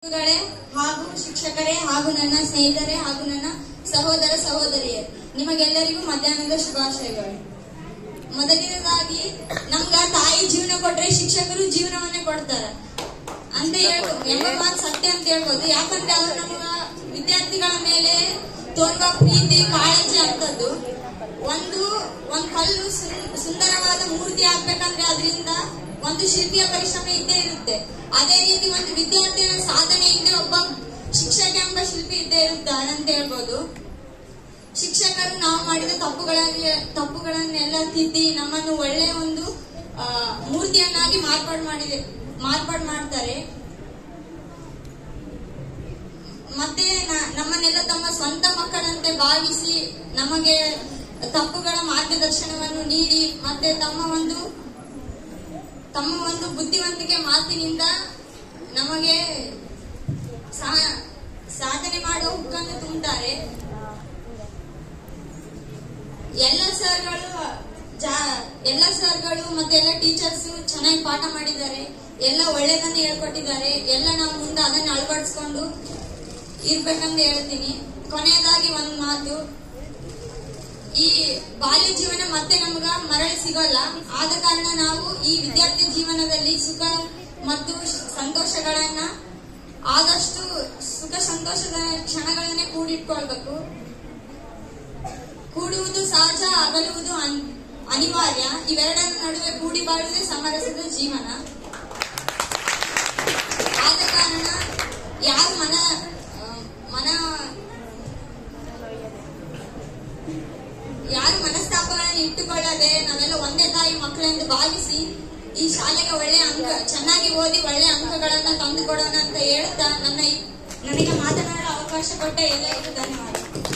ಹಾಗೂ ಶಿಕ್ಷಕರೇ ಹಾಗೂ ನನ್ನ ಸ್ನೇಹಿತರೇ ಹಾಗೂ ನನ್ನ ಸಹೋದರ ಸಹೋದರಿಯರೇ, ನಿಮಗೆಲ್ಲರಿಗೂ ಮಧ್ಯಾಹ್ನದ ಶುಭಾಶಯಗಳು. ಮೊದಲನೇದಾಗಿ ನಮ್ಗ ತಾಯಿ ಜೀವನ ಕೊಟ್ರೆ ಶಿಕ್ಷಕರು ಜೀವನವನ್ನೇ ಕೊಡ್ತಾರ ಅಂತ ಎಂಬ ಮಾತು ಸತ್ಯ ಅಂತ ಹೇಳ್ಬೋದು. ಯಾಕಂದ್ರೆ ಅವ್ರು ನಮಗ ವಿದ್ಯಾರ್ಥಿಗಳ ಮೇಲೆ ತೋರುವ ಪ್ರೀತಿ ಕಾಳಜಿ ಅಂತದ್ದು. ಒಂದ್ ಕಲ್ಲು ಸುಂದರವಾದ ಮೂರ್ತಿ ಆಗ್ಬೇಕಂದ್ರೆ ಅದರಿಂದ ಒಂದು ಶಿಲ್ಪಿಯ ಪರಿಶ್ರಮ ಇದ್ದೇ ಇರುತ್ತೆ. ಅದೇ ರೀತಿ ಒಂದು ವಿದ್ಯಾರ್ಥಿಯ ಸಾಧನೆ ಹಿಂದೆ ಒಬ್ಬ ಶಿಕ್ಷಕ ಎಂಬ ಶಿಲ್ಪಿ ಇದ್ದೇ ಇರುತ್ತಾನೆ ಅಂತ ಹೇಳ್ಬೋದು. ಶಿಕ್ಷಕರು ನಾವು ಮಾಡಿದ ತಪ್ಪುಗಳನ್ನೆಲ್ಲ ತಿದ್ದಿ ನಮ್ಮನ್ನು ಒಳ್ಳೆಯ ಒಂದು ಮೂರ್ತಿಯನ್ನಾಗಿ ಮಾರ್ಪಾಡು ಮಾಡ್ತಾರೆ. ಮತ್ತೆ ನಮ್ಮನ್ನೆಲ್ಲ ತಮ್ಮ ಸ್ವಂತ ಮಕ್ಕಳಂತೆ ಭಾವಿಸಿ ನಮಗೆ ತಪ್ಪುಗಳ ಮಾರ್ಗದರ್ಶನವನ್ನು ನೀಡಿ ಮತ್ತೆ ತಮ್ಮ ಒಂದು ಬುದ್ಧಿವಂತಿಕೆ ಮಾತಿನಿಂದ ನಮಗೆ ಸಾಧನೆ ಮಾಡುವ ಹುಕ್ಕನ್ನು ತುಂಬುತ್ತಾರೆ. ಎಲ್ಲ ಸರ್ಗಳು ಮತ್ತೆ ಎಲ್ಲ ಟೀಚರ್ಸ್ ಚೆನ್ನಾಗಿ ಪಾಠ ಮಾಡಿದ್ದಾರೆ, ಎಲ್ಲ ಒಳ್ಳೆದನ್ನು ಹೇಳ್ಕೊಟ್ಟಿದ್ದಾರೆ. ಎಲ್ಲ ನಾವು ಮುಂದೆ ಅದನ್ನು ಅಳವಡಿಸ್ಕೊಂಡು ಇರ್ಬೇಕಂತ ಹೇಳ್ತೀನಿ. ಕೊನೆಯದಾಗಿ ಒಂದು ಮಾತು, ಈ ಬಾಲ್ಯ ಜೀವನ ಮತ್ತೆ ನಮಗ ಮರಳಿ ಸಿಗೋಲ್ಲ. ಆದ ಕಾರಣ ನಾವು ಈ ವಿದ್ಯಾರ್ಥಿ ಜೀವನದಲ್ಲಿ ಸುಖ ಮತ್ತು ಸಂತೋಷಗಳನ್ನ ಆದಷ್ಟು ಸುಖ ಸಂತೋಷದ ಕ್ಷಣಗಳನ್ನೇ ಕೂಡಿಟ್ಕೊಳ್ಬೇಕು. ಕೂಡುವುದು ಸಹಜ, ಅಗಲುವುದು ಅನಿವಾರ್ಯ. ಇವೆರಡರ ನಡುವೆ ಕೂಡಿ ಬಾಳುವುದೇ ಸಮರಸದ ಜೀವನ. ಆದ ಕಾರಣ ಯಾರು ಮನಸ್ತಾಪಗಳನ್ನು ಇಟ್ಟುಕೊಳ್ಳದೆ ನಾವೆಲ್ಲ ಒಂದೇ ತಾಯಿ ಮಕ್ಕಳೆಂದು ಭಾವಿಸಿ ಈ ಶಾಲೆಗೆ ಚೆನ್ನಾಗಿ ಓದಿ ಒಳ್ಳೆ ಅಂಕಗಳನ್ನ ತಂದುಕೊಡೋಣ ಅಂತ ಹೇಳ್ತಾ ನನಗೆ ಮಾತನಾಡಲು ಅವಕಾಶ ಕೊಟ್ಟ ಎಲ್ಲರಿಗೂ ಧನ್ಯವಾದ.